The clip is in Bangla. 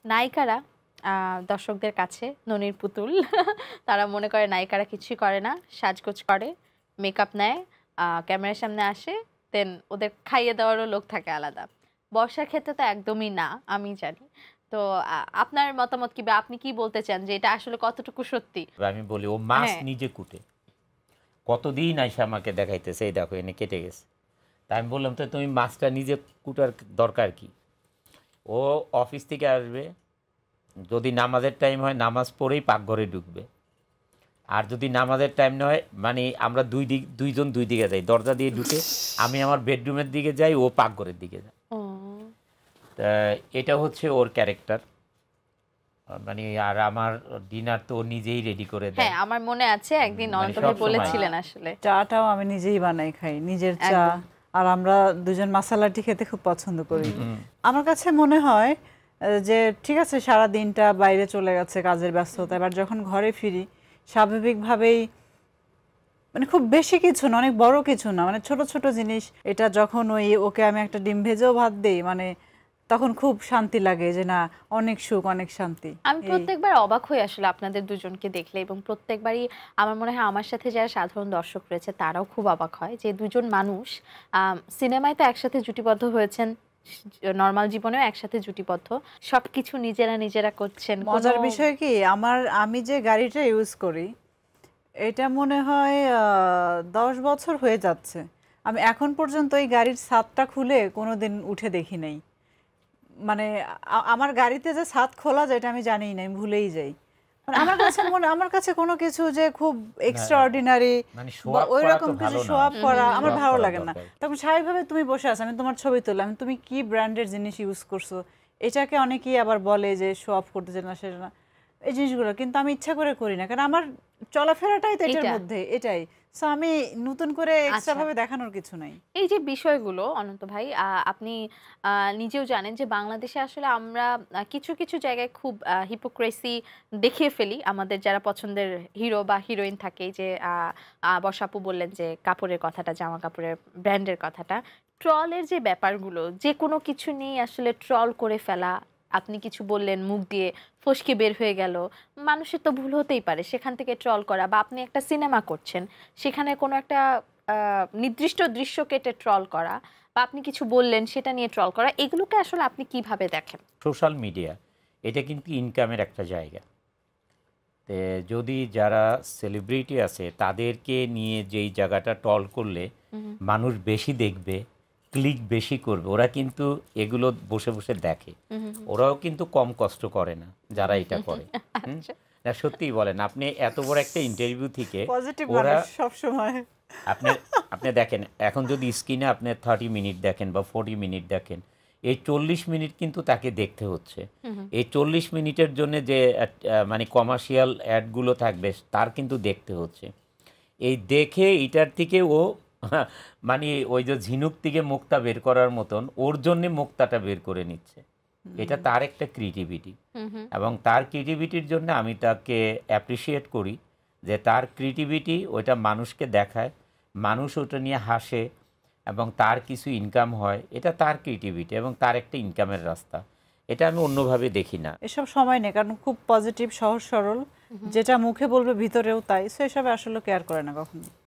নায়িকারা দর্শকদের কাছে ননির পুতুল। তারা মনে করে নায়িকারা কিছুই করে না, সাজগোজ করে, মেকআপ নেয়, ক্যামেরার সামনে আসে, দেন ওদের খাইয়ে দেওয়ারও লোক থাকে আলাদা। বর্ষার ক্ষেত্রে তো একদমই না, আমি জানি। তো আপনার মতামত কি, বা আপনি কি বলতে চান যে এটা আসলে কতটুকু সত্যি? আমি বলি ও মাছ নিজে কুটে, কতদিন আইসা আমাকে দেখাইতেছে এই দেখো এনে কেটে গেছে। তাই আমি বললাম তো তুমি মাছটা নিজে কুটার দরকার কি? ও অফিস থেকে আসবে, যদি নামাজের টাইম হয় নামাজ পড়েই পাকঘরে ঢুকবে, আর যদি নামাজের টাইম নয় মানে আমরা দুইজন দুই দিকে যাই, দরজা দিয়ে ঢুকে আমি আমার বেডরুমের দিকে যাই, ও পাকঘরের দিকে যায়। তা এটা হচ্ছে ওর ক্যারেক্টার। মানে আর আমার ডিনার তো নিজেই রেডি করে দেয়। হ্যাঁ, আমার মনে আছে একদিন অনন্ত ভাই বলেছিলেন আসলে চাটাও আমি নিজেই বানাই খাই, নিজের চা। আর আমরা দুজন মাসালাটি খেতে খুব পছন্দ করি। আমার কাছে মনে হয় যে ঠিক আছে সারা দিনটা বাইরে চলে গেছে কাজের ব্যস্ততা, এবার যখন ঘরে ফিরি স্বাভাবিকভাবেই মানে খুব বেশি কিছু না, অনেক বড় কিছু না, মানে ছোট ছোট জিনিস। এটা যখন ওকে আমি একটা ডিম ভেজেও ভাত দেই, মানে তখন খুব শান্তি লাগে যে না, অনেক সুখ, অনেক শান্তি। আমি প্রত্যেকবার অবাক হই আসলে আপনাদের দুজনকে দেখলে, এবং প্রত্যেকবারই আমার মনে হয় আমার সাথে যারা সাধারণ দর্শক রয়েছে তারাও খুব অবাক হয় যে দুজন মানুষ সিনেমায় তো একসাথে জুটিবদ্ধ হয়েছেন, নর্মাল জীবনেও একসাথে জুটিবদ্ধ, সবকিছু নিজেরা করছেন। মজার বিষয় কি, আমি যে গাড়িটা ইউজ করি এটা মনে হয় 10 বছর হয়ে যাচ্ছে, আমি এখন পর্যন্ত এই গাড়ির ছাদটা খুলে কোনোদিন উঠে দেখি নাই। মানে আমার গাড়িতে যে ছাদ খোলা যায় এটা আমি জানি না, আমি ভুলেই যাই। মানে আমার কাছে কোনো কিছু যে খুব এক্সট্রাঅর্ডিনারি ওইরকম কিছু শো আপ করা আমার ভালো লাগে না। তখন স্বাভাবিকভাবে তুমি বসে আছো, আমি তোমার ছবি তুললাম, তুমি কি ব্র্যান্ডের জিনিস ইউজ করছো, এটাকে অনেকেই আবার বলে যে শো অফ করতেছে না, সেটা না, এই জিনিসগুলো কিন্তু আমি ইচ্ছা করে করি না, কারণ আমার চলাফেরাটাই তো এটার মধ্যে, এটাই। সো আমি নতুন করে এক্সট্রা ভাবে দেখানোর কিছু নাই। এই যে বিষয়গুলো অনন্ত ভাই, আপনি নিজেও জানেন যে বাংলাদেশে আসলে আমরা কিছু কিছু জায়গায় খুব হিপোক্রেসি দেখিয়ে ফেলি আমাদের যারা পছন্দের হিরো বা হিরোইন থাকে। যে বর্ষা আপু বললেন যে কাপড়ের কথাটা, জামা কাপড়ের ব্র্যান্ডের কথাটা, ট্রলের যে ব্যাপারগুলো, যে কোনো কিছু নিয়ে আসলে ট্রল করে ফেলা। আপনি কিছু বললেন, মুখ দিয়ে ফসকে বের হয়ে গেল, মানুষের তো ভুল হতেই পারে, সেখান থেকে ট্রল করা। বা আপনি একটা সিনেমা করছেন, সেখানে কোনো একটা নির্দিষ্ট দৃশ্য কেটে ট্রল করা, বা আপনি কিছু বললেন সেটা নিয়ে ট্রল করা, এগুলোকে আসলে আপনি কিভাবে দেখেন? সোশ্যাল মিডিয়া এটা কিন্তু ইনকামের একটা জায়গা। তো যদি যারা সেলিব্রিটি আছে তাদেরকে নিয়ে যেই জায়গাটা ট্রল করলে মানুষ বেশি দেখবে, ক্লিক বেশি করবে, ওরা কিন্তু এগুলো বসে বসে দেখে। ওরাও কিন্তু কম কষ্ট করে না যারা এটা করে। না সত্যিই বলেন, আপনি এত বড় একটা ইন্টারভিউ থেকে ওরা সবসময় আপনি দেখেন, এখন যদি স্ক্রিনে আপনি 30 মিনিট দেখেন বা 40 মিনিট দেখেন, এই 40 মিনিট কিন্তু তাকে দেখতে হচ্ছে। এই 40 মিনিটের জন্য যে মানে কমার্শিয়াল অ্যাডগুলো থাকবে তার কিন্তু দেখতে হচ্ছে। এই দেখে এটার থেকে ও মানে ওই যে ঝিনুক থেকে মুক্তা বের করার মতন ওর জন্য মুক্তাটা বের করে নিচ্ছে। এটা তার একটা ক্রিয়েটিভিটি, এবং তার ক্রিয়েটিভিটির জন্য আমি তাকে অ্যাপ্রিসিয়েট করি যে তার ক্রিয়েটিভিটি ওইটা মানুষকে দেখায়, মানুষ ওটা নিয়ে হাসে এবং তার কিছু ইনকাম হয়। এটা তার ক্রিয়েটিভিটি এবং তার একটা ইনকামের রাস্তা। এটা আমি অন্যভাবে দেখি না। এসব সময় নেই, কারণ খুব পজিটিভ, সহজ সরল, যেটা মুখে বলবে ভিতরেও তাই, সো এসব আসলে কেয়ার করে না কখনো।